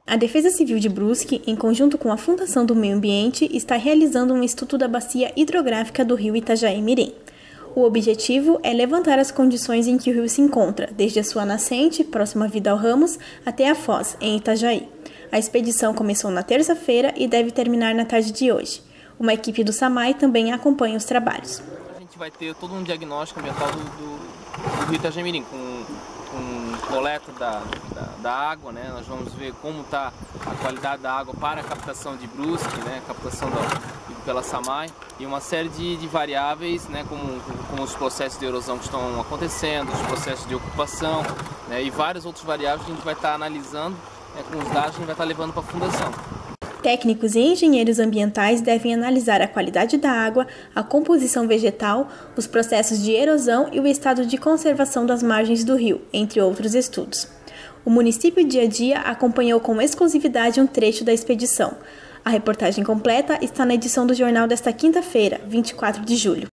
A Defesa Civil de Brusque, em conjunto com a Fundação do Meio Ambiente, está realizando um estudo da bacia hidrográfica do rio Itajaí-Mirim. O objetivo é levantar as condições em que o rio se encontra, desde a sua nascente, próxima a Vidal Ramos, até a foz, em Itajaí. A expedição começou na terça-feira e deve terminar na tarde de hoje. Uma equipe do SAMAI também acompanha os trabalhos. A gente vai ter todo um diagnóstico ambiental do rio Itajaí-Mirim, com coleta da água, né? Nós vamos ver como está a qualidade da água para a captação de Brusque, né? Captação pela SAMAI, e uma série de variáveis, né? como os processos de erosão que estão acontecendo, os processos de ocupação, né? E várias outras variáveis que a gente vai estar analisando, né? Com os dados que a gente vai estar levando para a Fundação. Técnicos e engenheiros ambientais devem analisar a qualidade da água, a composição vegetal, os processos de erosão e o estado de conservação das margens do rio, entre outros estudos. O município Dia a Dia acompanhou com exclusividade um trecho da expedição. A reportagem completa está na edição do jornal desta quinta-feira, 24 de julho.